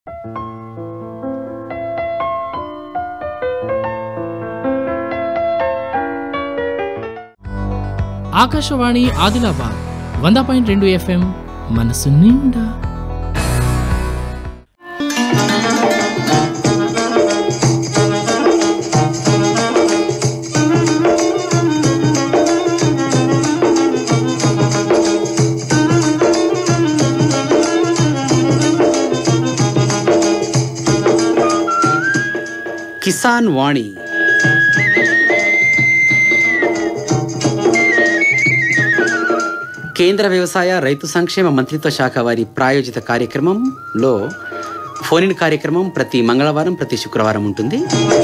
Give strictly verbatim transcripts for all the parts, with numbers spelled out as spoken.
ఆకాశవాణి ఆదిలాబాద్ వంద పాయింట్ రెండు ఎఫ్ఎం మనసు నిండా. కిసాన్ వాణి కేంద్ర వ్యవసాయ రైతు సంక్షేమ మంత్రిత్వ శాఖ వారి ప్రాయోజిత కార్యక్రమంలో ఫోన్ ఇన్ కార్యక్రమం ప్రతి మంగళవారం ప్రతి శుక్రవారం ఉంటుంది.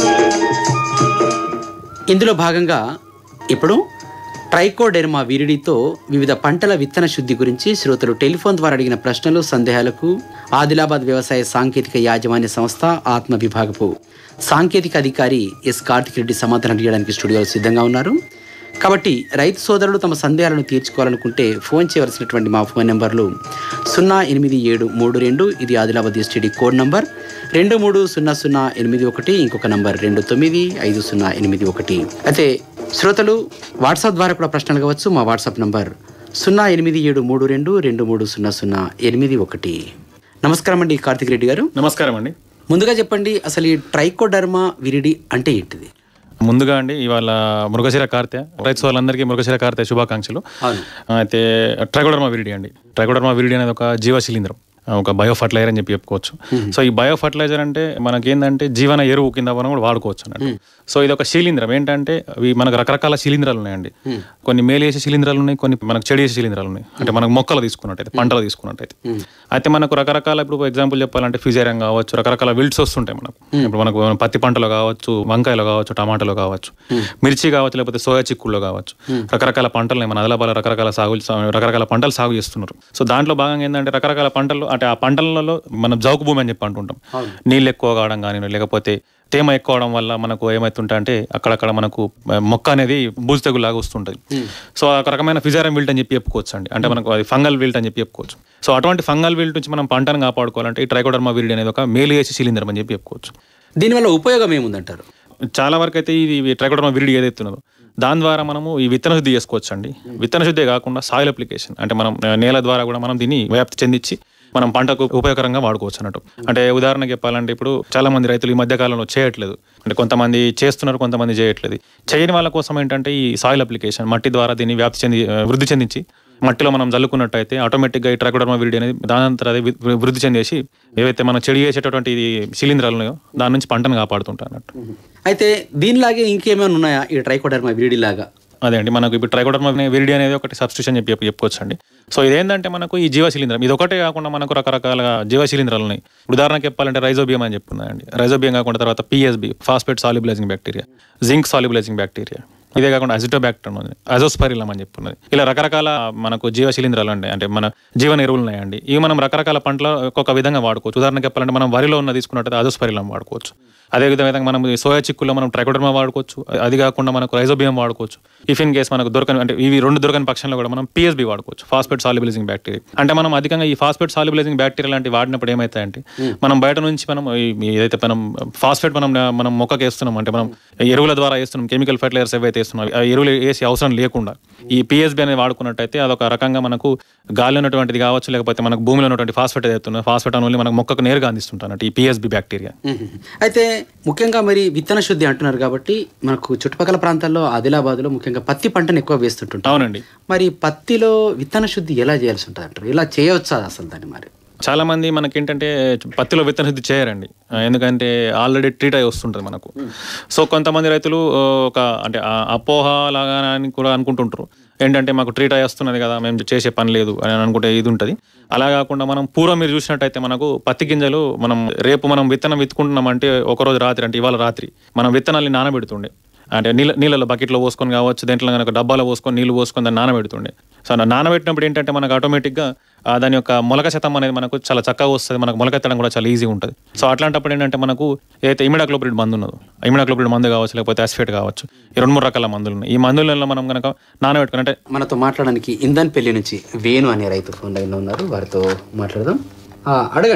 ఇందులో భాగంగా ఇప్పుడు ట్రైకోడెర్మా విరిడితో వివిధ పంటల విత్తన శుద్ధి గురించి శ్రోతలు టెలిఫోన్ ద్వారా అడిగిన ప్రశ్నలు సందేహాలకు ఆదిలాబాద్ వ్యవసాయ సాంకేతిక యాజమాన్య సంస్థ ఆత్మ విభాగపు సాంకేతిక అధికారి ఎస్ కార్తిక్ రెడ్డి సమాధానం ఇవ్వడానికి స్టూడియోలో సిద్ధంగా ఉన్నారు. కాబట్టి రైతు సోదరులు తమ సందేహాలను తీర్చుకోవాలనుకుంటే ఫోన్ చేయవలసినటువంటి మా ఫోన్ నెంబర్లు సున్నా ఎనిమిది ఏడు మూడు రెండు ఇది ఆదిలాబాద్ ఎస్టీడీ కోడ్ నంబర్, రెండు మూడు సున్నా సున్నా ఎనిమిది ఒకటి, ఇంకొక నంబర్ రెండు తొమ్మిది ఐదు సున్నా ఎనిమిది ఒకటి. అయితే శ్రోతలు వాట్సాప్ ద్వారా కూడా ప్రశ్నలు కావచ్చు. మా వాట్సాప్ నంబర్ సున్నా ఎనిమిది ఏడు మూడు రెండు రెండు మూడు సున్నా సున్నా ఎనిమిది ఒకటి. నమస్కారం అండి కార్తిక్ రెడ్డి గారు. నమస్కారం అండి. ముందుగా చెప్పండి, అసలు ఈ ట్రైకోడెర్మా విరిడి అంటే ఏంటిది? ముందుగా అండి ఇవాళ మృగశిర కార్తె రైతు సోదరులందరికీ మృగశిర కార్తె శుభాకాంక్షలు. అయితే ట్రైకోడెర్మా విరిడి అండి ట్రైకోడెర్మా విరిడి అనేది ఒక జీవ శిలీంద్రం, ఒక బయో ఫర్టిలైజర్ అని చెప్పి చెప్పుకోవచ్చు. సో ఈ బయో ఫర్టిలైజర్ అంటే మనకి ఏంటంటే జీవన ఎరువు కింద మనం కూడా వాడుకోవచ్చు అన్నట్టు. సో ఇది ఒక శిలీంద్రం. ఏంటంటే ఇవి మనకు రకరకాల శిలీంధ్రాలు ఉన్నాయండి. కొన్ని మేలు చేసే శిలీంధ్రాలు ఉన్నాయి, కొన్ని మనకు చెడు చేసే శిలీంధ్రాలు ఉన్నాయి. అంటే మనకు మొక్కలు తీసుకున్నట్టయితే, పంటలు తీసుకున్నట్టయితే అయితే మనకు రకరకాల ఇప్పుడు ఎగ్జాంపుల్ చెప్పాలంటే ఫిజేరియం కావచ్చు, రకరకాల విల్ట్స్ వస్తుంటాయి మనకు. ఇప్పుడు మనకు పత్తి పంటలో కావచ్చు, వంకాయలో కావచ్చు, టమాటాలో కావచ్చు, మిర్చి కావచ్చు, లేకపోతే సోయా చిక్కుల్లో కావచ్చు, రకరకాల పంటలు మన ఆదిలాబాద్ రకరకాల సాగు రకరకాల పంటలు సాగు చేస్తున్నారు. సో దాంట్లో భాగంగా ఏంటంటే రకరకాల పంటలు అంటే ఆ పంటలలో మనం జౌకు భూమి అని చెప్పి అంటుంటాం. నీళ్ళు ఎక్కువ కావడం కానీ లేకపోతే తేమ ఎక్కువ అవడం వల్ల మనకు ఏమవుతుంటా అంటే అక్కడక్కడ మనకు మొక్క అనేది బూజు తెగులాగా వస్తుంటుంది. సో ఒక రకమైన ఫిజేరియం విల్ట్ అని చెప్పి చెప్పుకోవచ్చు అండి. అంటే మనకు అది ఫంగల్ విల్ట్ అని చెప్పి చెప్పుకోవచ్చు. సో అటువంటి ఫంగల్ విల్ట్ నుంచి మనం పంటను కాపాడుకోవాలంటే ఈ ట్రైకోడెర్మా విరిడి అనేది ఒక మేలు చేసే శిలీంద్రం అని చెప్పి చెప్పుకోవచ్చు. దీనివల్ల ఉపయోగం ఏముందంటారు? చాలా వరకు అయితే ఇది ట్రైకోడెర్మా విరిడి ఏదైతే ఉన్నదో దాని ద్వారా మనము ఈ విత్తన శుద్ధి చేసుకోవచ్చు అండి. విత్తన శుద్ధి కాకుండా సాయిల్ అప్లికేషన్ అంటే మనం నేల ద్వారా కూడా మనం దీన్ని వ్యాప్తి చెందించి మనం పంటకు ఉపయోగకరంగా వాడుకోవచ్చు అన్నట్టు. అంటే ఉదాహరణకు చెప్పాలంటే ఇప్పుడు చాలా మంది రైతులు ఈ మధ్య కాలంలో చేయట్లేదు. అంటే కొంతమంది చేస్తున్నారు, కొంతమంది చేయట్లేదు. చేయని వాళ్ళ కోసం ఏంటంటే ఈ సాయిల్ అప్లికేషన్ మట్టి ద్వారా దీన్ని వ్యాప్తి చెంది వృద్ధి చెందించి మట్టిలో మనం జల్లుకున్నట్టయితే ఆటోమేటిక్గా ఈ ట్రైకోడెర్మా విరిడి అనేది దానంతరం అది వృద్ధి చెందేసి ఏవైతే మనం చెడు చేసేటటువంటి శిలీంధ్రాలు ఉన్నాయో దాని నుంచి పంటను కాపాడుతుంటారు అన్నట్టు. అయితే దీనిలాగే ఇంకేమైనా ఉన్నాయా ఈ ట్రైకోడెర్మా విరిడి లాగా? అదే అండి, మనకు ఇప్పుడు ట్రైకోడెర్మా విరిడి అనేది ఒకటి సబ్స్టిట్యూషన్ చెప్పి చెప్పుకోవచ్చు అండి. సో ఇదేంటంటే మనకు ఈ జీవ శిలీంద్రం ఇది ఒకటే కాకుండా మనకు రకరకాల జీవ శిలీంధ్రాలు ఉన్నాయి. ఉదాహరణకు చెప్పాలంటే రైజోబియం అని చెప్పుకున్నాయండి. రైజోబియం కాకుండా తర్వాత PSB phosphate solubilizing bacteria, zinc solubilizing bacteria, ఇదే కాకుండా అజిటోబ్యాక్టర్ ఉంది, అజోస్పైరిలం అని చెప్పుకున్నది. ఇలా రకరకాల మనకు జీవ శిలీంధ్రాలు అండి, అంటే మన జీవన ఎరువులు ఉన్నాయండి. ఇవి మనం రకరకాల పంటల ఒక్కొక్క విధంగా వాడుకోవచ్చు. ఉదాహరణకు చెప్పాలంటే మనం వరిలో ఉన్న తీసుకున్నట్టయితే అజోస్పైరిలం వాడుకోవచ్చు. అదేవిధంగా మనం సోయా చిక్కుల్లో మనం ట్రైకోడెర్మా వాడుకోవచ్చు. అది కాకుండా మనకు రైజోబియం వాడుకోవచ్చు. ఇఫ్ ఇన్ కేస్ మనకు దొరకని అంటే ఇవి రెండు దొరకని పక్షంలో కూడా మనం పిఎస్బి వాడుకోవచ్చు, ఫాస్ఫేట్ సాల్యుబిలైజింగ్ బ్యాక్టీరియా. అంటే మనం అధికంగా ఈ ఫాస్ఫేట్ సాల్యుబిలైజింగ్ బ్యాక్టీరియా లాంటి వాడినప్పుడు ఏమవుతాయంటే మనం బయట నుంచి మనం ఏదైతే మనం ఫాస్ఫేట్ మనం మనం మొక్కకి వేస్తున్నాం అంటే మనం ఎరువుల ద్వారా వేస్తున్నాం, కెమికల్ ఫర్టిలైజర్స్ ఏవైతే వేస్తున్నాం ఆ ఎరువులు వేసి అవసరం లేకుండా ఈ పిఎస్బి అనేది వాడుకున్నట్టయితే అదొక రకంగా మనకు గాలి ఉన్నటువంటిది కావచ్చు, లేకపోతే మనకు భూమిలో ఉన్నటువంటి ఫాస్ఫేట్ ఏదైతే ఫాస్ఫేట్ అనేది మనకు మొక్కకు నేరుగా అందిస్తుంటాను ఈ పిఎస్బి బ్యాక్టీరియా. అయితే ముఖ్యంగా మరి విత్తన శుద్ధి అంటున్నారు కాబట్టి మనకు చుట్టుపక్కల ప్రాంతాల్లో ఆదిలాబాద్లో ముఖ్యంగా పత్తి పంటను ఎక్కువ వేస్తుంటారు. అవునండి. మరి పత్తిలో విత్తన శుద్ధి ఎలా చేయాల్సి ఉంటుంది అంటారు? ఇలా చేయవచ్చా అసలు దాన్ని? మరి చాలా మంది మనకేంటంటే పత్తిలో విత్తన శుద్ధి చేయరండి, ఎందుకంటే ఆల్రెడీ ట్రీట్ అయి వస్తుంటుంది మనకు. సో కొంతమంది రైతులు ఒక అంటే అపోహ లాగా అని కూడా అనుకుంటుంటారు, ఏంటంటే మాకు ట్రీట్ అయి వస్తున్నది కదా మేము చేసే పని లేదు అని అనుకుంటే ఇది ఉంటుంది. అలా కాకుండా మనం పూర్వం మీరు చూసినట్టయితే మనకు పత్తి గింజలు మనం రేపు మనం విత్తనం విత్తుకుంటున్నాం అంటే ఒకరోజు రాత్రి అంటే ఇవాళ రాత్రి మనం విత్తనాన్ని నానబెడుతుండే. అంటే నీళ్ళ నీళ్ళలో బకెట్లో పోసుకొని కావచ్చు, దేంట్లో కనుక డబ్బాలో పోసుకొని నీళ్ళు పోసుకొని దాన్ని నానబెడుతుండే. సో నానబెట్టినప్పుడు ఏంటంటే మనకు ఆటోమేటిక్గా దాని యొక్క మొలక శాతం అనేది మనకు చాలా చక్కగా వస్తుంది, మనకు మొలకెత్తడం కూడా చాలా ఈజీగా ఉంటుంది. సో అట్లాంటప్పుడు ఏంటంటే మనకు ఏదైతే ఇమిడాక్లోపిడ్ మందు ఉన్నదో, ఇమిడాక్లోపిడ్ మందు కావచ్చు, లేకపోతే అసిఫేట్ కావచ్చు, ఈ రెండు మూడు రకాల మందులు ఉన్నాయి. ఈ మందులలో మనం కనుక నానబెట్టుకుని అంటే మనతో మాట్లాడడానికి ఇందన్పల్లి నుంచి వేణు అనే రైతు ఫోన్ లైన్లో ఉన్నారు, వారితో మాట్లాడదాం. అడగండి.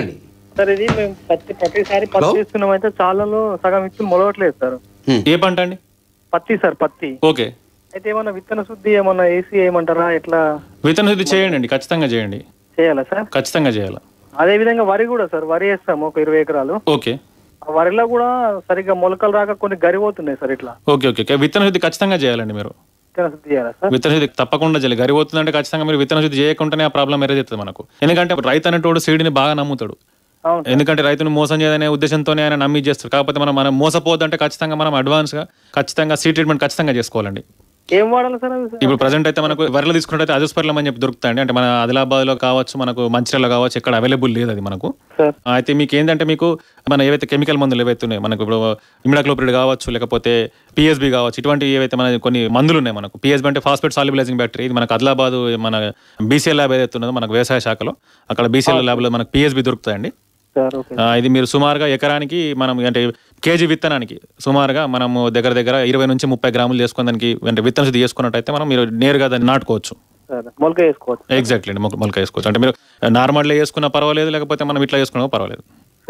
సార్ ఇది మేము పత్తి ప్రతిసారి పత్తి ఇస్తున్నాం అయితే చాలలో సగం ఇచ్చి మొలవట్లేదు సార్. ఏ పంట అండి? పత్తి సార్, పత్తి. ఓకే. అయితే ఏమన్నా విత్తన శుద్ధి ఏమన్నా ఏసీ ఏమంటారా ఎట్లా? విత్తన శుద్ధి చేయండి అండి, ఖచ్చితంగా చేయండి. చేయాలా సార్? ఖచ్చితంగా చేయాలా. అదే విధంగా వరి కూడా సార్, వరి వేస్తాము ఒక ఇరవై ఎకరాలు. ఓకే. వరిలో కూడా సరిగ్గా మొలకలు రాక కొన్ని గరిపోతున్నాయి సార్ ఇట్లా. Okay okay. విత్తన శుద్ధి ఖచ్చితంగా చేయాలండి మీరు. విత్తన శుద్ధి చేయాలా సార్? విత్తన శుద్ధి తప్పకుండా చేయాలి. గరిపోతుందంటే ఖచ్చితంగా మీరు విత్తన శుద్ధి చేయకుండానే ఆ ప్రాబ్లం ఎరేజెత్తుంది మనకు. ఎందుకంటే రైతు అనేటోడు సీడ్ని బాగా నమ్ముతాడు. ఎందుకంటే రైతును మోసం చేయదనే ఉద్దేశంతోనే ఆయన నమ్మి చేస్తారు. కాకపోతే మనం మనం మోసపోద్దంటే ఖచ్చితంగా మనం అడ్వాన్స్ గా ఖచ్చితంగా సీడ్ ట్రీట్మెంట్ ఖచ్చితంగా చేసుకోవాలండి. ఏం వాడాలి సార్? ఇప్పుడు ప్రజెంట్ అయితే మనకు వరలు తీసుకున్నట్టు అజస్పర్లం అని చెప్పి దొరుకుతాయండి. అంటే మన ఆదిలాబాద్ లో కావచ్చు, మనకు మంచిర్యాలలో కావచ్చు, ఎక్కడ అవైలబుల్ లేదు అది మనకు. అయితే మీకు ఏంటంటే మీకు మన ఏవైతే కెమికల్ మందులు ఏవైతే ఉన్నాయి మనకు, ఇప్పుడు ఇమిడాక్లోప్రిడ్ కావచ్చు, లేకపోతే పిఎస్బి కావచ్చు, ఇటువంటి ఏవైతే మన కొన్ని మందులు ఉన్నాయి మనకు. పిఎస్బి అంటే ఫాస్ఫేట్ సాల్యుబిలైజింగ్ బ్యాక్టీరియా. ఇది మనకు ఆదిలాబాద్ మన బీసీఎల్ ల్యాబ్ ఏదైతే ఉన్నదో మనకు వ్యవసాయ శాఖలో, అక్కడ బీసీఎల్ ల్యాబ్ లో మనకు పిఎస్బి దొరుకుతాయండి. ఇది మీరు సుమారుగా ఎకరానికి మనం అంటే కేజీ విత్తనానికి సుమారుగా మనము దగ్గర దగ్గర ఇరవై నుంచి ముప్పై గ్రాములు చేసుకుని దానికి అంటే విత్తన శుద్ధి చేసుకున్నట్టయితే మనం మీరు నేరుగా దాన్ని నాటుకోవచ్చు. ఎగ్జాక్ట్లీ అండి, మొలక వేసుకోవచ్చు. అంటే మీరు నార్మల్గా వేసుకున్నా పర్వాలేదు, లేకపోతే మనం ఇట్లా వేసుకున్నా పర్వాలేదు.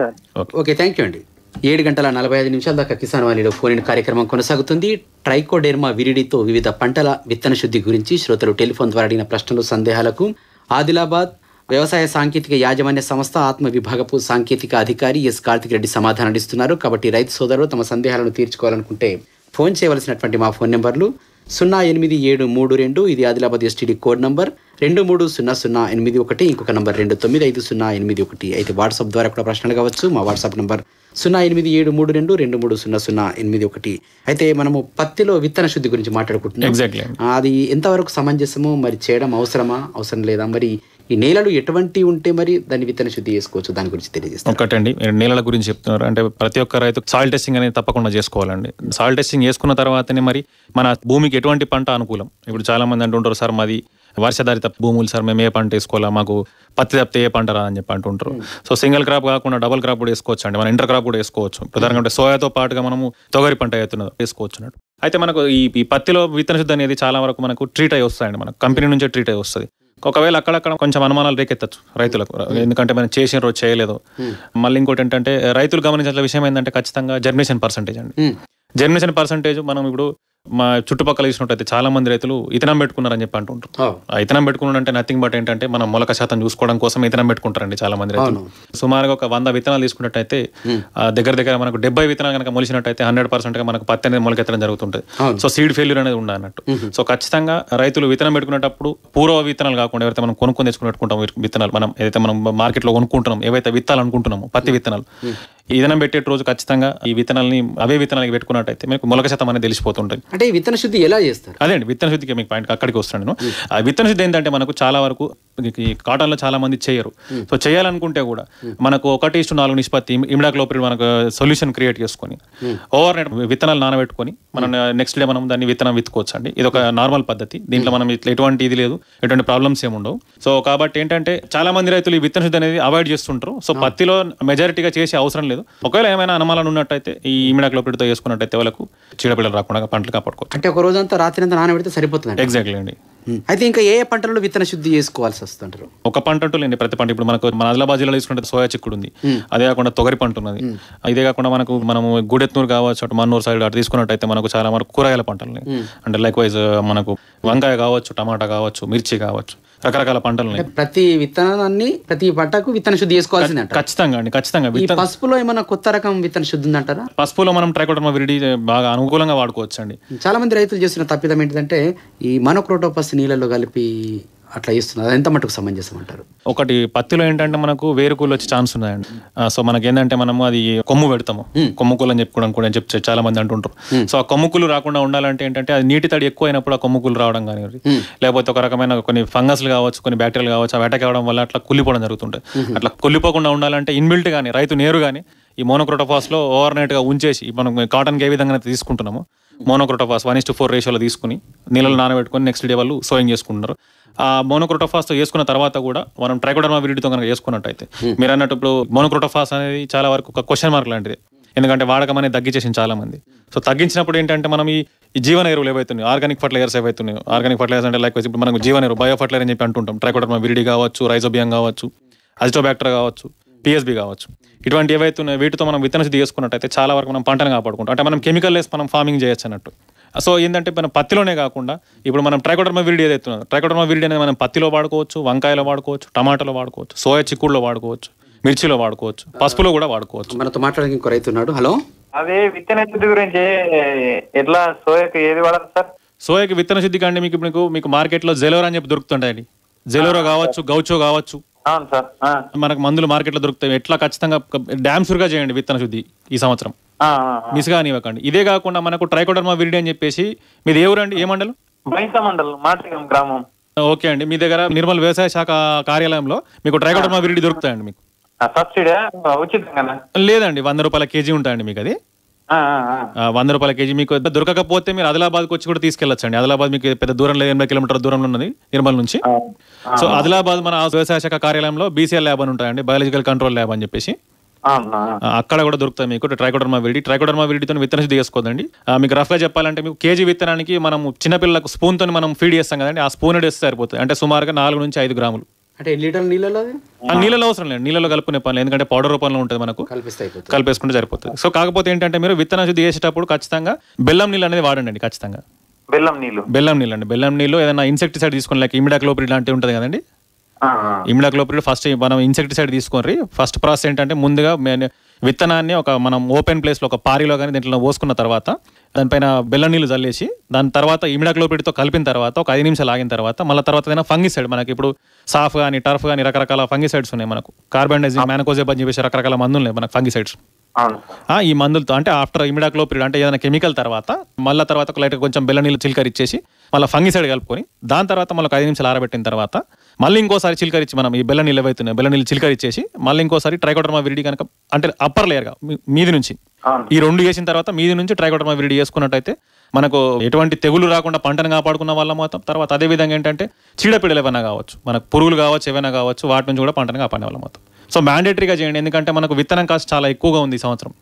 ఓకే, థ్యాంక్ యూ అండి. ఏడు గంటల నలభై ఐదు నిమిషాల దాకా కిసాన్ వాణిలో ఫోన్ ఇన్ కార్యక్రమం కొనసాగుతుంది. ట్రైకోడెర్మా విరిడితో వివిధ పంటల విత్తన శుద్ధి గురించి శ్రోతలు టెలిఫోన్ ద్వారా అడిగిన ప్రశ్నలు సందేహాలకు ఆదిలాబాద్ వ్యవసాయ సాంకేతిక యాజమాన్య సంస్థ ఆత్మ విభాగపు సాంకేతిక అధికారి ఎస్ కార్తిక్ రెడ్డి సమాధానం ఇస్తున్నారు. కాబట్టి రైతు సోదరులు తమ సందేహాలను తీర్చుకోవాలనుకుంటే ఫోన్ చేయవలసినటువంటి మా ఫోన్ నెంబర్లు సున్నా ఎనిమిది ఏడు మూడు రెండు, ఇది ఆదిలాబాద్ ఎస్టీడీ కోడ్ నంబర్, రెండు మూడు సున్నా సున్నా ఎనిమిది ఒకటి, ఇంకొక నంబర్ రెండు తొమ్మిది ఐదు సున్నా ఎనిమిది ఒకటి. అయితే వాట్సాప్ ద్వారా కూడా ప్రశ్నలు కావచ్చు. మా వాట్సాప్ నంబర్ సున్నా ఎనిమిది ఏడు మూడు రెండు రెండు మూడు సున్నా సున్నా ఎనిమిది ఒకటి. అయితే మనము పత్తిలో విత్తన శుద్ధి గురించి మాట్లాడుకుంటున్నాం. ఎగ్జాక్ట్లీ. అది ఎంతవరకు సమంజసమో, మరి చేయడం అవసరమా అవసరం లేదా, మరి ఈ నేలలు ఎటువంటి ఉంటే మరి దాన్ని విత్తన శుద్ధి చేసుకోవచ్చు, దాని గురించి తెలియజేస్తాం. ఒకటండి, నేలల గురించి చెప్తున్నారు అంటే ప్రతి ఒక్క రైతు సాయిల్ టెస్టింగ్ అనేది తప్పకుండా చేసుకోవాలండి. సాయిల్ టెస్టింగ్ చేసుకున్న తర్వాతనే మరి మన భూమికి ఎటువంటి పంట అనుకూలం. ఇప్పుడు చాలా మంది అంటుంటారు, సార్ మాది వర్షాధారిత భూములు సార్, మేము ఏ పంట వేసుకోవాలా, మాకు పత్తి తప్పితే ఏ పంట రా అని చెప్పి అంటుంటారు. సో సింగిల్ క్రాప్ కాకుండా డబుల్ క్రాప్ కూడా వేసుకోవచ్చు అండి. మనం ఇంటర్ క్రాప్ కూడా వేసుకోవచ్చు. ప్రధానంగా సోయాతో పాటుగా మనము తొగరి పంట అవుతున్నది వేసుకోవచ్చు అన్నట్టు. అయితే మనకు ఈ ఈ పత్తిలో విత్తన శుద్ధి అనేది చాలా వరకు మనకు ట్రీట్ అయ్యి వస్తాయండి. మనకు కంపెనీ నుంచే ట్రీట్ అయ్యి వస్తుంది. ఒకవేళ అక్కడక్కడ కొంచెం అనుమానాలు రేకెత్తచ్చు రైతులకు, ఎందుకంటే మనం చేసిన రోజు చేయలేదు. మళ్ళీ ఇంకోటి ఏంటంటే రైతులు గమనించాల్సిన విషయం ఏంటంటే ఖచ్చితంగా జర్మినేషన్ పర్సంటేజ్ అండి. జర్మినేషన్ పర్సంటేజ్ మనం ఇప్పుడు మా చుట్టుపక్కల చూసినట్టయితే చాలా మంది రైతులు ఇతనం పెట్టుకున్నారని చెప్పి అంటుంటారు. ఆ ఇతనం పెట్టుకున్నాడు అంటే నథింగ్ బట్ ఏంటంటే మనం మొలక శాతం చూసుకోవడం కోసం ఇతనం పెట్టుకుంటారండి చాలా మంది రైతులు. సుమారుగా ఒక వంద విత్తనాలు తీసుకున్నట్టయితే దగ్గర దగ్గర మనకు డెబ్బై విత్తనాలు కనుక మొలిచినట్టయితే హండ్రెడ్ పర్సెంట్ గా మనకు పత్తి అనేది మొలకెత్తడం జరుగుతుంటుంది. సో సీడ్ ఫెయిల్యూర్ అనేది ఉండన్నట్టు. సో ఖచ్చితంగా రైతులు విత్తనం పెట్టుకునేటప్పుడు పూర్వ విత్తనాలు కాకుండా ఎవరైతే మనం కొనుక్కొని తెచ్చుకున్నట్టుకుంటాం విత్తనాలు, మనం ఏదైతే మనం మార్కెట్ లో కొనుక్కుంటున్నాం, ఏవైతే విత్తాలు అనుకుంటున్నామో పత్తి విత్తనాలు, ఇదనం పెట్టే రోజు ఖచ్చితంగా ఈ విత్తనాలని అవే విత్తనాలకి పెట్టుకున్నట్టయితే మీకు మొలక శాతం అనేది తెలిసిపోతుంటుంది. అంటే ఈ విత్తన శుద్ధి ఎలా చేస్తారు? అదే అండి, విత్తన శుద్ధికి మీకు పాయింట్ అక్కడికి వస్తాను నేను. ఆ విత్తన శుద్ధి ఏంటంటే మనకు చాలా వరకు కాటన్ లో చాలా మంది చేయరు. సో చేయాలనుకుంటే కూడా మనకు ఒకటి ఇష్టు నాలుగు నిష్పత్తి ఇమిడాక్లోప్రిడ్ మనకు సొల్యూషన్ క్రియేట్ చేసుకొని ఓవర్ నైట్ విత్తనాలు నానబెట్టుకొని మనం నెక్స్ట్ డే మనం దాన్ని విత్తనం విత్తుకోవచ్చు అండి. ఇది ఒక నార్మల్ పద్ధతి. దీంట్లో మనం ఇట్లా ఎటువంటి ఇది లేదు, ఎటువంటి ప్రాబ్లమ్స్ ఏమి ఉండవు. సో కాబట్టి ఏంటంటే చాలా మంది రైతులు ఈ విత్తన శుద్ధి అనేది అవాయిడ్ చేస్తుంటారు. సో పత్తిలో మెజారిటీగా చేసే అవసరం లేదు. ఒకవేళ ఏమైనా అనుమానాలు ఉన్నట్టయితే ఈ ఇమిడాక్లోప్రిడ్తో చేసుకున్నట్టయితే వాళ్ళకు చీడపిల్లలు రాకుండా పంటలు కాపాడుకోవచ్చు. అంటే ఒక రోజంతా రాత్రి అంతా నానబెడితే సరిపోతుంది. ఎగ్జాక్ట్లీ అండి. అయితే ఇంకా ఏ పంటలలో విత్తన శుద్ధి చేసుకోవాల్సి వస్తుంటారు? ఒక పంట అంటూ లేండి, ప్రతి పంట. ఇప్పుడు మనకు మన ఆదిలాబాద్ జిల్లాలో తీసుకుంటే సోయా చిక్కుడు ఉంది, అదే కాకుండా తొగరి పంట ఉన్నది, ఇదే కాకుండా మనకు మనము గుడెత్నూరు కావచ్చు, అటు మన్నూరు సైడ్ అటు తీసుకున్నట్టయితే మనకు చాలా వరకు కూరగాయల పంటలు అంటే లైక్ వైజ్ మనకు వంకాయ కావచ్చు, టమాటా కావచ్చు, మిర్చి కావచ్చు, రకరకాల పంటలు. ప్రతి విత్తనాన్ని ప్రతి పంటకు విత్తన శుద్ధి చేసుకోవాల్సింది ఖచ్చితంగా అండి, ఖచ్చితంగా. పసుపులో ఏమైనా కొత్త రకం విత్తన శుద్ధి ఉందంటారా? పసుపులో మనం ట్రైకోడర్మా విరిడి బాగా అనుకూలంగా వాడుకోవచ్చు అండి. చాలా మంది రైతులు చేస్తున్న తప్పిదం ఏంటంటే ఈ మోనోక్రోటోపస్ నీళ్ళలో కలిపి అట్లా ఇస్తున్నారు. అది ఎంత మటుకు సమంజసం అంటారు? ఒకటి పత్తిలో ఏంటంటే మనకు వేరుకూలు వచ్చే ఛాన్స్ ఉన్నాయండి. సో మనకి ఏంటంటే మనము అది కొమ్ము పెడతాము, కొమ్ముకూలు అని చెప్పుకోవడం కూడా చెప్తే చాలా మంది అంటుంటారు. సో ఆ కొమ్ముకూలు రాకుండా ఉండాలంటే ఏంటంటే అది నీటి తడి ఎక్కువ అయినప్పుడు ఆ కొమ్ముకూలు రావడం కానీ, లేకపోతే ఒక రకమైన కొన్ని ఫంగస్లు కావచ్చు, కొన్ని బ్యాక్టీరియాలు కావచ్చు, అవి అటాక్ అవ్వడం వల్ల అట్లా కుళ్ళిపోవడం జరుగుతుంటుంది. అట్లా కుళ్ళిపోకుండా ఉండాలంటే ఇన్బిల్ట్ కానీ రైతు నేరు కానీ ఈ మోనోక్రోటోఫాస్ లో ఓవర్ నైట్ గా ఉంచేసి మనం కాటన్ ఏ విధంగా తీసుకుంటున్నాము monocrotophos one is to four రేషియోలో తీసుకుని నీళ్ళలో నానబెట్టుకుని నెక్స్ట్ డే వాళ్ళు సోయింగ్ చేసుకుంటున్నారు. ఆ మోనోక్రోటోఫాస్ తో చేసుకున్న తర్వాత కూడా మనం ట్రైకోడర్మా విరిడితో కనుక చేసుకున్నట్టయితే మీరు అన్నట్టు ఇప్పుడు మోనోక్రోటోఫాస్ అనేది చాలా వరకు ఒక క్వశ్చన్ మార్క్ లాంటిది. ఎందుకంటే వాడకం అనేది తగ్గించేసింది చాలా మంది. సో తగ్గించినప్పుడు ఏంటంటే మనం ఈ జీవన ఎరువులు ఏవైతున్నాయి, ఆర్గానిక్ ఫర్టిలైజర్స్ ఏవైతున్నాయి, ఆర్గానిక్ ఫర్టిలైజర్స్ అంటే లైక్ ఇప్పుడు మనకు జీవన ఎరువు బయో ఫర్టిలైజర్ అని చెప్పి అంటుంటాం. ట్రైకోడర్మా విరిడి కావచ్చు, రైజోబియం కావచ్చు, అజిటోబ్యాక్టర్ కావచ్చు, పిఎస్బి కావచ్చు, ఇటువంటి ఏవైతే ఉన్నాయో వీటితో మనం విత్తన శుద్ధి చేసుకున్నట్టయితే చాలా వరకు మనం పంటను కాపాడుకుంటాం. అంటే మనం కెమికల్ లెస్ మనం ఫార్మింగ్ చేయొచ్చు అన్నట్టు. సో ఏంటంటే మనం పత్తిలోనే కాకుండా ఇప్పుడు మనం ట్రైకోడర్మా విరిడి ఏదైతే ఉన్నదో ట్రైకోడర్మా విరిడి అనేది మనం పత్తిలో వాడుకోవచ్చు, వంకాయలో వాడుకోవచ్చు, టమాటాలో వాడుకోవచ్చు, సోయా చిక్కుడులో వాడుకోవచ్చు, మిర్చిలో వాడుకోవచ్చు, పసుపులో కూడా వాడుకోవచ్చు. మనతో మాట్లాడడానికి ఇంకో రైతు ఉన్నాడు. హలో, అదే విత్తన శుద్ధి గురించి ఎట్లా సోయాకి ఏది వాడాలి సార్? సోయాకి విత్తన శుద్ధి కంటే మీకు మీకు మీకు మార్కెట్లో జెలోరా అని చెప్పి దొరుకుతుంటాయండి. జెలోరా కావచ్చు, గౌచో కావచ్చు, అవును సార్, మనకు మందులు మార్కెట్లో దొరుకుతాయి. ఎట్లా ఖచ్చితంగా డ్యామ్ షూర్గా చేయండి విత్తన శుద్ధి ఈ సంవత్సరం, మిస్ కానివ్వకండి. ఇదే కాకుండా మనకు ట్రైకోడర్మా విరిడి అని చెప్పేసి, మీది ఏ ఊరండి, ఏ మండలం? బైంస మండలం, మాటగం గ్రామం. ఓకే అండి, మీ దగ్గర నిర్మల్ వ్యవసాయ శాఖ కార్యాలయంలో మీకు ట్రైకోడర్మా విరిడి దొరుకుతాయండి. మీకు సబ్సిడీ ఉచితంగా లేదండి, వంద రూపాయల కేజీ ఉంటాయండి మీకు. అది వంద రూపాయల కేజీ. మీకు దొరకకపోతే మీరు ఆదిలాబాద్కి వచ్చి కూడా తీసుకెళ్ళొచ్చండి. ఆదిలాబాద్ మీకు పెద్ద దూరం లేదు, ఎనభై కిలోమీటర్ దూరంలో ఉన్నది నిర్మల్ నుంచి. సో ఆదిలాబాద్ మన వ్యవసాయ శాఖ కార్యాలయంలో బీసీఎల్ ల్యాబ్ అని ఉంటాయండి, బయాలజికల్ కంట్రోల్ ల్యాబ్ అని చెప్పేసి. అక్కడ కూడా దొరుకుతాయి మీకు ట్రైకోడర్మా విరిడి. ట్రైకోడర్మా విరిడితో విత్తన శుద్ధి చేసుకోదండి. మీకు రఫ్ గా చెప్పాలంటే మీకు కేజీ విత్తనానికి మనం చిన్నపిల్లలకు స్పూన్ తో మనం ఫీడ్ చేస్తాం కదండి, ఆ స్పూన్ వేస్తే సరిపోతుంది. అంటే సుమారుగా నాలుగు నుంచి ఐదు గ్రాములు. అంటే లీటర్ నీళ్ళలో నీళ్ళలో అవసరం లేదు, నీళ్ళలో కలుపుకునే పని, ఎందుకంటే పౌడర్ రూపంలో ఉంటుంది, మనకు కలిపేసుకుంటే సరిపోతుంది. సో కాకపోతే ఏంటంటే మీరు విత్తన శుద్ధి చేసేటప్పుడు ఖచ్చితంగా బెల్లం నీళ్ళు అనేది వాడండి. ఖచ్చితంగా బెల్లం నీళ్ళు బెల్లం నీళ్ళు అండి. బెల్లం నీళ్ళు ఏదైనా ఇన్సెక్టిసైడ్ తీసుకుని, లైక్ ఇమిడాక్లోపిడ్ లాంటివి ఉంటుంది కదండి. ఇమిడాక్లోపిడ్ ఫస్ట్ మనం ఇన్సెక్టిసైడ్ తీసుకొని ఫస్ట్ ప్రాసెస్ ఏంటంటే ముందుగా విత్తనాన్ని ఒక మనం ఓపెన్ ప్లేస్లో ఒక పారిలో కానీ దీంట్లో పోసుకున్న తర్వాత దానిపైన బెల్లం నీళ్ళు చల్లేసి దాని తర్వాత ఇమిడాక్లోపిడ్తో కలిపిన తర్వాత ఒక ఐదు నిమిషాలు ఆగిన తర్వాత మళ్ళీ తర్వాత ఏదైనా ఫంగిసైడ్, మనకి ఇప్పుడు సాఫ్ కానీ టర్ఫ్ కానీ రకరకాల ఫంగిసైడ్స్ ఉన్నాయి. మనకు కార్బన్డైజింగ్, మ్యానకోజెబ్ అని చెప్పేసి రకరకాల మందులు ఉన్నాయి మనకు ఫంగిసైడ్స్. ఈ మందులతో అంటే ఆఫ్టర్ ఇమిడాక్లోపిడ్ అంటే ఏదైనా కెమికల్ తర్వాత మళ్ళీ తర్వాత లైట్ కొంచెం బెల్లం నీళ్ళు చిలకరిచ్చేసి మళ్ళీ ఫంగిసైడ్ కలుపుకొని దాని తర్వాత మళ్ళీ ఐదు నిమిషాలు ఆరబెట్టిన తర్వాత మళ్ళీ ఇంకోసారి చిలకరించి మనం ఈ బెల్లం నీళ్ళు ఏవైతున్నాయి బెల్లం నీళ్ళు చిలకరిచ్చేసి మళ్ళీ ఇంకోసారి ట్రైకోడర్మా విరిడి కనుక అంటే అప్పర్ లేయర్గా మీది నుంచి ఈ రెండు చేసిన తర్వాత మీది నుంచి ట్రైకోడర్మా విరిడి చేసుకున్నట్టయితే మనకు ఎటువంటి తెగులు రాకుండా పంటను కాపాడుకున్న వాళ్ళ మొత్తం. తర్వాత అదే విధంగా ఏంటంటే చీడపీడలు ఏమైనా కావచ్చు, మనకు పురుగులు కావచ్చు, ఏవైనా కావచ్చు, వాటి నుంచి కూడా పంటను కాపాడే వాళ్ళ మొత్తం. సో మ్యాండేటరీగా చేయండి, ఎందుకంటే మనకు విత్తనం కాస్ట్ చాలా ఎక్కువగా ఉంది ఈ సంవత్సరం.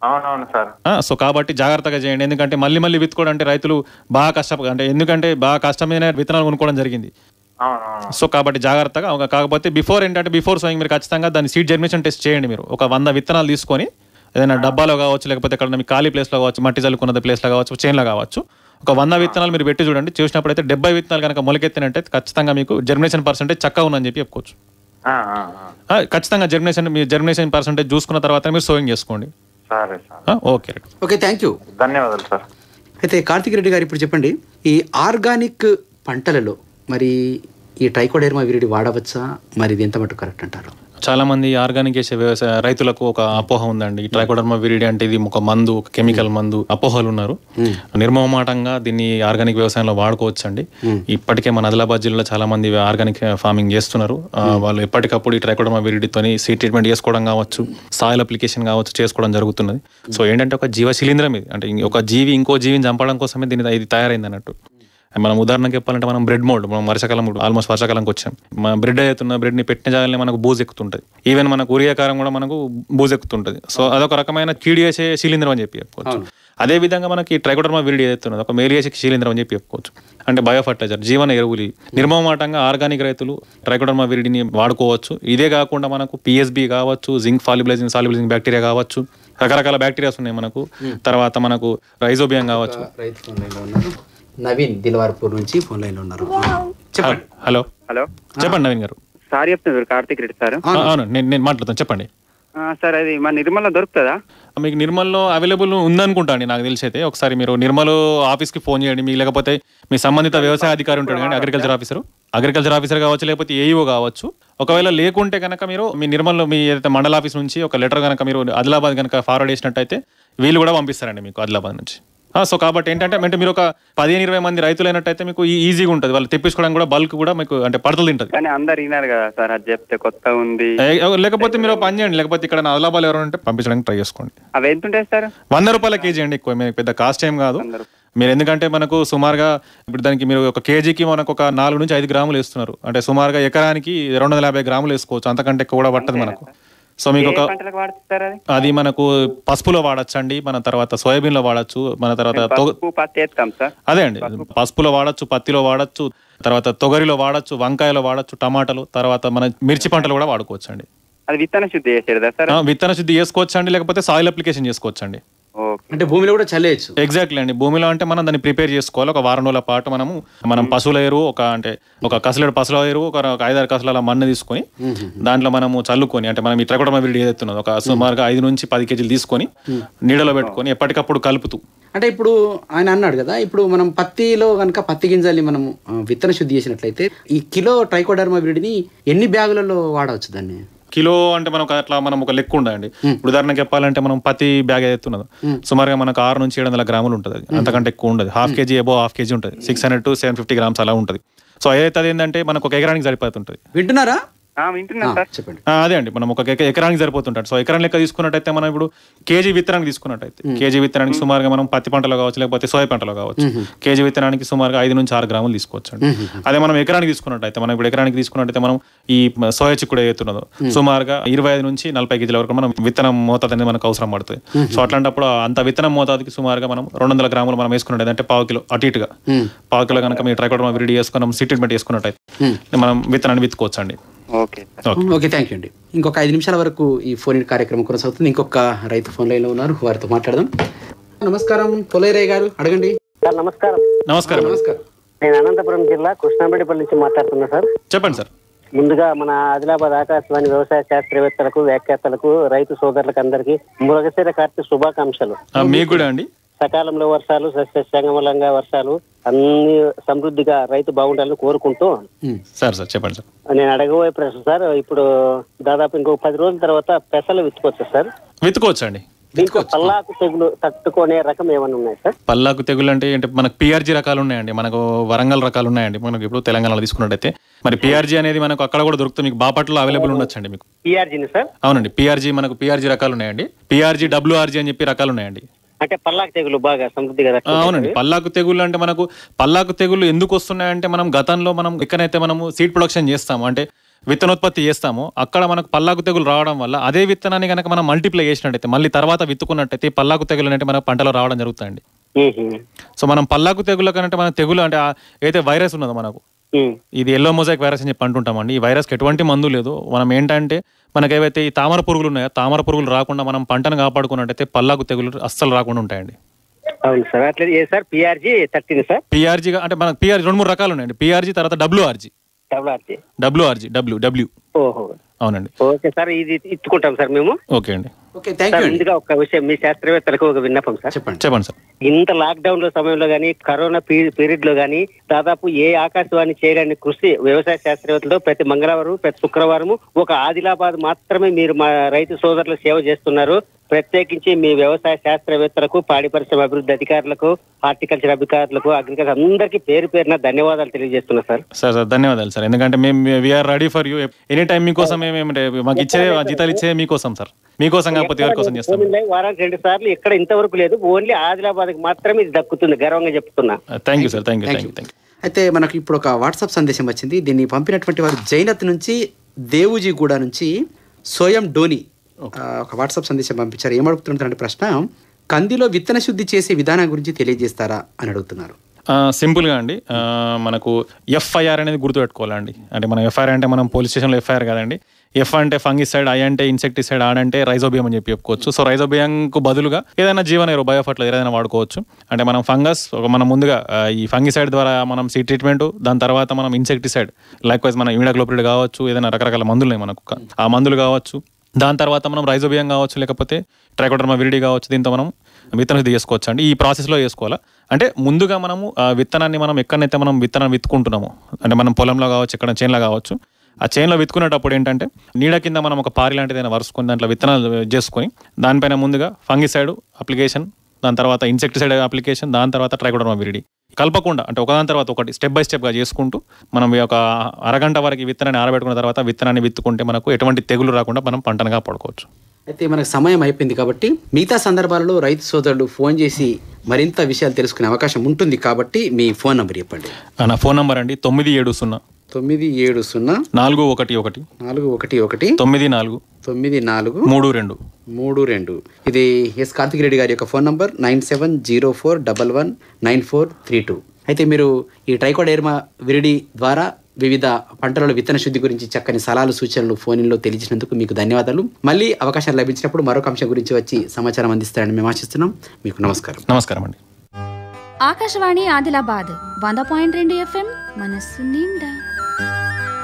సో కాబట్టి జాగ్రత్తగా చేయండి, ఎందుకంటే మళ్ళీ మళ్ళీ విత్తుకోవడం అంటే రైతులు బాగా కష్ట అంటే ఎందుకంటే బాగా కష్టమైన విత్తనాలు కొనుక్కోవడం జరిగింది. సో కాబట్టి జాగ్రత్తగా. కాకపోతే బిఫోర్ ఏంటంటే బిఫోర్ సోయింగ్ మీరు ఖచ్చితంగా దాని సీడ్ జర్మినేషన్ టెస్ట్ చేయండి. మీరు ఒక వంద విత్తనాలు తీసుకొని ఏదైనా డబ్బాలో కావచ్చు, లేకపోతే ఎక్కడ మీ ఖాళీ ప్లేస్లో కావచ్చు, మట్టి చల్లుకున్న ప్లేస్లో కావచ్చు, చేన్లో కావచ్చు, ఒక వంద విత్తనాలు మీరు పెట్టి చూడండి. చూసినప్పుడు అయితే డెబ్బై విత్తనాలు కనుక మొలకెత్తినట్టే ఖచ్చితంగా మీకు జర్మినేషన్ పర్సెంటేజ్ చక్కగా ఉందని చెప్పి చెప్పుకోవచ్చు. ఖచ్చితంగా జర్మినేషన్ మీ జర్మినేషన్ పర్సెంటేజ్ చూసుకున్న తర్వాత మీరు సోయింగ్ చేసుకోండి. ఓకే ఓకే థ్యాంక్ యూ, ధన్యవాదాలు సార్. అయితే కార్తిక్ రెడ్డి గారు ఇప్పుడు చెప్పండి, ఈ ఆర్గానిక్ పంటలలో మరి ఈ ట్రైకోడెర్మా విరిడి వాడవచ్చా? మరి ఇది ఎంత మటుకు కరెక్ట్ అంటారు? చాలా మంది ఆర్గానిక్ చేసే వ్యవసాయ రైతులకు ఒక అపోహ ఉందండి. ట్రైకోడర్మా విరిడి అంటే ఇది ఒక మందు, ఒక కెమికల్ మందు అపోహలు ఉన్నారు. నిర్మమాటంగా దీన్ని ఆర్గానిక్ వ్యవసాయంలో వాడుకోవచ్చు అండి. ఇప్పటికే మన ఆదిలాబాద్ జిల్లాలో చాలా మంది ఆర్గానిక్ ఫార్మింగ్ చేస్తున్నారు. వాళ్ళు ఎప్పటికప్పుడు ఈ ట్రైకోడర్మా విరిడితోని సీడ్ ట్రీట్మెంట్ చేసుకోవడం కావచ్చు, సాయిల్ అప్లికేషన్ కావచ్చు చేసుకోవడం జరుగుతున్నది. సో ఏంటంటే ఒక జీవ శిలీంద్రం ఇది, అంటే ఒక జీవి ఇంకో జీవిని చంపడం కోసమే దీని ఇది తయారైంది అన్నట్టు. మనం ఉదాహరణకు చెప్పాలంటే మనం బ్రెడ్ మోల్డ్, మనం వర్షాకాలం ఆల్మోస్ట్ వర్షాకాలంకి వచ్చాం, మన బ్రెడ్ అవుతున్న బ్రెడ్ని పెట్టిన జాగాలని మనకు బూజు ఎక్కుతుంటుంది. ఈవెన్ మనకు ఉరియాకారం కూడా మనకు బూజు ఎక్కుతుంటుంది. సో అదొక రకమైన కీడి చేసే శిలీంద్రం అని చెప్పి చెప్పుకోవచ్చు. అదే విధంగా మనకి ట్రైకోడర్మా విరిడి ఏదైతున్నది ఒక మేలు చేసే శిలీంద్రం అని చెప్పి చెప్పుకోవచ్చు. అంటే బయో ఫర్టిలైజర్, జీవన ఎరువులు నిర్మమాటంగా ఆర్గానిక్ రైతులు ట్రైకోడర్మా విరిడిని వాడుకోవచ్చు. ఇదే కాకుండా మనకు పిఎస్బి కావచ్చు, జింక్ సాల్యుబిలైజింగ్ సాల్యుబిలైజింగ్ బ్యాక్టీరియా కావచ్చు, రకరకాల బ్యాక్టీరియాస్ ఉన్నాయి మనకు. తర్వాత మనకు రైజోబియం కావచ్చు. నవీన్ దిల్వార్పూర్ నుంచి ఫోన్ లైన్ లో ఉన్నారు. చెప్పండి. హలో హలో చెప్పండి నవీన్ గారు. సార్ చెప్తున్నారు కార్తిక్ రెడ్డి సార్. అవును, నేను నేను మాట్లాడుతాను, చెప్పండి సార్. అది మన నిర్మల్లో దొరుకుతుందా? మీకు నిర్మల్లో అవైలబుల్ ఉందనుకుంటా అండి నాకు తెలిసి. అయితే ఒకసారి మీరు నిర్మల్ ఆఫీస్కి ఫోన్ చేయండి, మీకు లేకపోతే మీ సంబంధిత వ్యవసాయ అధికారి ఉంటాడు కానీ అగ్రికల్చర్ ఆఫీసర్ అగ్రికల్చర్ ఆఫీసర్ కావచ్చు, లేకపోతే ఏఈఓ కావచ్చు. ఒకవేళ లేకుంటే కనుక మీరు మీ నిర్మల్లో మీ ఏదైతే మండల ఆఫీస్ నుంచి ఒక లెటర్ కనుక మీరు ఆదిలాబాద్ కనుక ఫార్వర్డ్ చేసినట్టయితే వీళ్ళు కూడా పంపిస్తారండి మీకు ఆదిలాబాద్ నుంచి. సో కాబట్టి ఏంటంటే అంటే మీరు ఒక పదిహేను ఇరవై మంది రైతులు అయినట్టయితే మీకు ఈజీగా ఉంటుంది, వాళ్ళు తెప్పించుకోవడం కూడా బల్క్ కూడా మీకు అంటే పడతలు తింటుంది. కానీ అందరు విన్నారు కదా సార్, అది చెప్తే కొత్త ఉంది. లేకపోతే మీరు పని చేయండి, లేకపోతే ఇక్కడ ఆదిలాబాద్ ఎవరు ఉంటే పంపించడానికి ట్రై చేసుకోండి. అవి ఎంత ఉంటాయి సార్? వంద రూపాయల కేజీ అండి, ఎక్కువ మీకు పెద్ద కాస్ట్ ఏం కాదు. మీరు ఎందుకంటే మనకు సుమారుగా ఇప్పుడు దానికి మీరు ఒక కేజీకి మనకు ఒక నాలుగు నుంచి ఐదు గ్రాములు వేస్తున్నారు, అంటే సుమారుగా ఎకరానికి రెండు వందల యాభై గ్రాములు వేసుకోవచ్చు, అంతకంటే ఎక్కువ కూడా పట్టదు మనకు. సో మీకు ఒక అది మనకు పసుపులో వాడచ్చండి, మన తర్వాత సోయాబీన్ లో వాడచ్చు, మన తర్వాత అదే అండి పసుపులో వాడచ్చు, పత్తిలో వాడచ్చు, తర్వాత తొగరిలో వాడచ్చు, వంకాయలో వాడచ్చు, టమాటాలు, తర్వాత మన మిర్చి పంటలు కూడా వాడుకోవచ్చు అండి. అది విత్తన శుద్ధి చేసేదా సార్? ఆ, విత్తన శుద్ధి చేసుకోవచ్చు అండి, లేకపోతే సాయిల్ అప్లికేషన్ చేసుకోవచ్చు అండి. అంటే భూమిలో కూడా చల్లేయచ్చు. ఎగ్జాక్ట్లీ అండి. భూమిలో అంటే మనం దాన్ని ప్రిపేర్ చేసుకోవాలి. ఒక వారం రోజుల పాటు మనము మనం పశువుల ఎరువు ఒక అంటే ఒక కసలేడు పశువుల ఎరువు ఒక ఒక ఐదారు కసల మన్ను తీసుకొని దాంట్లో మనము చల్లుకొని అంటే మనం ఈ ట్రైకోడర్మా విరిడి ఏదైతున్నదో ఒక సుమారుగా ఐదు నుంచి పది కేజీలు తీసుకొని నీడలో పెట్టుకొని ఎప్పటికప్పుడు కలుపుతూ. అంటే ఇప్పుడు ఆయన అన్నాడు కదా, ఇప్పుడు మనం పత్తిలో కనుక పత్తి గింజల్ని మనం విత్తన శుద్ధి చేసినట్లయితే ఈ కిలో ట్రైకోడర్మా విరిడిని ఎన్ని బ్యాగులలో వాడవచ్చు దాన్ని? కిలో అంటే మనకు అట్లా మనం ఒక లెక్క ఉండండి. ఇప్పుడు ఉదాహరణకు చెప్పాలంటే మనం పత్తి బ్యాగ్ ఏదైతున్నదో సుమారుగా మనకు ఆరు నుంచి ఏడు వందల గ్రాములు ఉంటుంది. అంతకంటే ఎక్కువ ఉండదు. హాఫ్ కేజీ అబో హాఫ్ కేజీ ఉంటుంది. Six hundred to seven fifty grams అలా ఉంటుంది. సో ఏదైతే అది ఏంటంటే మనకు ఒక ఎకరానికి సరిపోతుంటుంది. వింటున్నారా? వింటున్నా సార్, చెప్పండి. అదే అండి, మనం ఒక ఎకరానికి సరిపోతుంటాడు. సో ఎకరం లెక్క తీసుకున్నట్టయితే మనం ఇప్పుడు కేజీ విత్తనానికి తీసుకున్నట్టయితే కేజీ విత్తనానికి సుమారుగా మనం పత్తి పంటలో కావచ్చు లేకపోతే సోయా పంటలో కావచ్చు కేజీ విత్తనానికి సుమారుగా ఐదు నుంచి ఆరు గ్రాములు తీసుకోవచ్చు అండి. అదే మనం ఎకరానికి తీసుకున్నట్టయితే మనం ఇప్పుడు ఎకరానికి తీసుకున్నట్టయితే మనం ఈ సోయా చిక్కుడు ఏతున్నదో సుమారుగా ఇరవై ఐదు నుంచి నలభై కేజీల వరకు మనం విత్తనం మోతాదు అనేది మనకు అవసరం పడుతుంది. సో అట్లాంటప్పుడు అంత విత్తనం మోతాదుకి సుమారుగా మనం రెండు వందల గ్రాములు మనం వేసుకున్నట్టు అంటే పావు కిలో అటు ఇటుగా పావు కిలో కనుక మీరు ట్రైకోడర్మా విరిడి వేసుకున్నాం సీడ్ ట్రీట్మెంట్ వేసుకున్నట్టయితే మనం విత్తనాన్ని విత్తుకోవచ్చు అండి. ఓకే ఓకే, థ్యాంక్ యూ అండి. ఇంకొక ఐదు నిమిషాల వరకు ఈ ఫోన్ ఇన్ కార్యక్రమం కొనసాగుతుంది. ఇంకొక రైతు ఫోన్ లైన్ లో ఉన్నారు, వారితో మాట్లాడదాం. నమస్కారం పొలైరయ్య గారు, అడగండి. సార్ నమస్కారం. నమస్కారం. నమస్కారం. నేను అనంతపురం జిల్లా కృష్ణారెడ్డిపల్లి నుంచి మాట్లాడుతున్నా సార్. చెప్పండి సార్. ముందుగా మన ఆదిలాబాద్ ఆకాశవాణి వ్యవసాయ శాస్త్రవేత్తలకు వ్యాఖ్యాతలకు రైతు సోదరులకు అందరికీ మృగశిర కార్తీక శుభాకాంక్షలు. మీకు కూడా అండి. సకాలంలో వర్షాలు సస్యశ్యామలంగా వర్షాలు అన్ని సమృద్ధిగా రైతు బాగుండాలని కోరుకుంటూ సార్ సార్ చెప్పండి సార్. నేను అడగబోయే ప్రశ్న సార్, ఇప్పుడు దాదాపు ఇంకొక పది రోజుల తర్వాత పెసలు విత్తుకోవచ్చు సార్? విత్తుకోవచ్చు అండి. దీంట్లో పల్లాకు తెగులు తట్టుకునే రకం ఏమైనా ఉన్నాయి సార్? పల్లాకు తెగులు అంటే అంటే మనకు పిఆర్జీ రకాలు ఉన్నాయండి, మనకు వరంగల్ రకాలు ఉన్నాయండి. మనకు ఇప్పుడు తెలంగాణలో తీసుకున్నట్టయితే మరి పిఆర్జీ అనేది మనకు అక్కడ కూడా దొరుకుతుంది. మీకు బాపట్లో అవైలబుల్ ఉండొచ్చండి మీకు. పిఆర్జీని సార్? అవునండి, పిఆర్జీ మనకు పిఆర్జీ రకాలు ఉన్నాయండి. పిఆర్జీ డబ్ల్యూఆర్జీ అని చెప్పి రకాలు ఉన్నాయండి. అంటే పల్లాకు తెగులు బాగా సమృద్ధిగా. అవునండి, పల్లాకు తెగులు అంటే మనకు పల్లాకు తెగులు ఎందుకు వస్తున్నాయంటే మనం గతంలో మనం ఎక్కడైతే మనము సీడ్ ప్రొడక్షన్ చేస్తాము అంటే విత్తనోత్పత్తి చేస్తామో అక్కడ మనకు పల్లాకు తెగులు రావడం వల్ల అదే విత్తనాన్ని కనుక మనం మల్టిప్లై చేసినట్టయితే మళ్ళీ తర్వాత విత్తుకున్నట్టయితే పల్లాకు తెగులు అంటే మన పంటలో రావడం జరుగుతుంది. సో మనం పల్లాకు తెగుల కంటే మన తెగులు అంటే ఏదైతే వైరస్ ఉన్నదో మనకు ఇది ఎల్లో మొజాయిక్ వైరస్ అని చెప్పి అంటుంటామండి. ఈ వైరస్కి ఎటువంటి మందు లేదు. మనం ఏంటంటే మనకు ఏవైతే ఈ తామర పురుగులు ఉన్నాయో తామర పురుగులు రాకుండా మనం పంటను కాపాడుకున్నట్టయితే పల్లాకు తెగులు అస్సలు రాకుండా ఉంటాయండి. అవును సార్. అట్లా ఏ sir PRG thirteen sir? PRG అంటే మనకు పిఆర్జీ రెండు మూడు రకాలు ఉన్నాయండి. పిఆర్జీ తర్వాత WRG WRG WRG W W ఓహో అవునండి. ఓకే సార్, ఇది ఇచ్చుకుంటాం సార్ మేము. ఓకే అండి. Okay, thank you. ముందుగా ఒక విషయం, మీ శాస్త్రవేత్తలకు ఒక విన్నపం సార్. చెప్పండి. చెప్పండి సార్. ఇంత లాక్ డౌన్ లో సమయంలో గానీ కరోనా పీరియడ్ లో గానీ దాదాపు ఏ ఆకాశవాణి చేయలేని కృషి వ్యవసాయ శాస్త్రవేత్తలు ప్రతి మంగళవారం ప్రతి శుక్రవారం ఒక ఆదిలాబాద్ మాత్రమే మీరు మా రైతు సోదరులకు సేవ చేస్తున్నారు. ప్రత్యేకించి మీ వ్యవసాయ శాస్త్రవేత్తలకు పాడి పరిశ్రమ అభివృద్ధి అధికారులకు హార్టికల్చర్ అధికారులకు అగ్రికల్చర్ అందరికీ పేరు పేరున ధన్యవాదాలు తెలియజేస్తున్నా సార్. సార్ సార్ ధన్యవాదాలు సార్. ఎందుకంటే మేము we are ready for you any time. మీకోసం ఏమంటే మాకు ఇచ్చే జీతాలు ఇచ్చే మీకోసం సార్, మీకోసం కాకపోతే ఎవరి కోసం చేస్తాం. వారానికి రెండు సార్లు ఇక్కడ ఇంతవరకు లేదు, ఓన్లీ ఆదిలాబాద్ కి మాత్రమే ఇది దక్కుతుంది, గర్వంగా చెప్తున్నా. Thank you sir. Thank you thank you thank you. అయితే మనకు ఇప్పుడు ఒక వాట్సాప్ సందేశం వచ్చింది. దీన్ని పంపినటువంటి వారు జైనత్ నుంచి దేవుజీగూడ నుంచి సోయం డోని ఒక వాట్సాప్ సందేశం పంపించారు. ఏమడుగుతున్నటువంటి ప్రశ్న, కందిలో విత్తన శుద్ధి చేసే విధానం గురించి తెలియజేస్తారా అని అడుగుతున్నారు. సింపుల్గా అండి, మనకు ఎఫ్ఐఆర్ అనేది గుర్తుపెట్టుకోవాలండి. అంటే మనం ఎఫ్ఐఆర్ అంటే మనం పోలీస్ స్టేషన్లో ఎఫ్ఐఆర్ కాదండి. ఎఫ్ అంటే ఫంగిసైడ్, ఐ అంటే ఇన్సెక్టిసైడ్, ఆడ్ అంటే రైజోబియం అని చెప్పి చెప్పుకోవచ్చు. సో రైజోబియంకు బదులుగా ఏదైనా జీవన ఎరువు బయోఫర్టిలైజర్ ఏదైనా వాడుకోవచ్చు. అంటే మనం ఫంగస్ మనం ముందుగా ఈ ఫంగిసైడ్ ద్వారా మనం సీడ్ ట్రీట్మెంట్, దాని తర్వాత మనం ఇన్సెక్టిసైడ్ లైక్ వైజ్ మనం ఇమిడాక్లోప్రిడ్ కావచ్చు, ఏదైనా రకరకాల మందులు ఉన్నాయి మనకు, ఆ మందులు కావచ్చు. దాని తర్వాత మనం రైజోబియం కావచ్చు, లేకపోతే ట్రైకోడర్మా విరిడి కావచ్చు. దీంతో మనం విత్తనం చేసుకోవచ్చు అండి. ఈ ప్రాసెస్లో చేసుకోవాలా అంటే ముందుగా మనము విత్తనాన్ని మనం ఎక్కడైతే మనం విత్తనం విత్తుకుంటున్నామో అంటే మనం పొలంలో కావచ్చు, ఎక్కడ చేనులో కావచ్చు, ఆ చేనులో విత్తుకునేటప్పుడు ఏంటంటే నీడ కింద మనం ఒక పారి లాంటిదైనా వరుసుకొని దాంట్లో విత్తనాలు చేసుకొని దానిపైన ముందుగా ఫంగిసైడ్ అప్లికేషన్, దాని తర్వాత ఇన్సెక్టిసైడ్ అప్లికేషన్, దాని తర్వాత ట్రైకోడర్మా విరిడి కలపకుండా అంటే ఒకదాని తర్వాత ఒకటి స్టెప్ బై స్టెప్గా చేసుకుంటూ మనం ఒక అరగంట వరకు విత్తనాన్ని ఆరబెట్టుకున్న తర్వాత విత్తనాన్ని విత్తుకుంటే మనకు ఎటువంటి తెగులు రాకుండా మనం పంటను కాపాడుకోవచ్చు. అయితే మనకు సమయం అయిపోయింది కాబట్టి మిగతా సందర్భాలలో రైతు సోదరులు ఫోన్ చేసి మరింత విషయాలు తెలుసుకునే అవకాశం ఉంటుంది కాబట్టి మీ ఫోన్ నంబర్ చెప్పండి. నా ఫోన్ నంబర్ అండి తొమ్మిది ఏడు సున్నా తొమ్మిది ఏడు సున్నా నాలుగు ఒకటి ఒకటి నాలుగు ఒకటి ఒకటి తొమ్మిది నాలుగు తొమ్మిది నాలుగు మూడు రెండు మూడు రెండు. ఇది ఎస్ కార్తిక్ రెడ్డి గారి యొక్క phone number nine seven zero four double one nine four three two. అయితే మీరు ఈ ట్రైకోడెర్మా విరిడి ద్వారా వివిధ పంటల విత్తన శుద్ధి గురించి చక్కని సలహాలు సూచనలు ఫోన్లో తెలియజేసినందుకు మీకు ధన్యవాదాలు. మళ్ళీ అవకాశం లభించినప్పుడు మరొక అంశం గురించి వచ్చి సమాచారం అందిస్తారని మేము ఆశిస్తున్నాం. మీకు నమస్కారం. నమస్కారం అండి. ఆకాశవాణి ఆదిలాబాద్ వంద పాయింట్ రెండు ఎఫ్ఎం మనస్సు నిండా.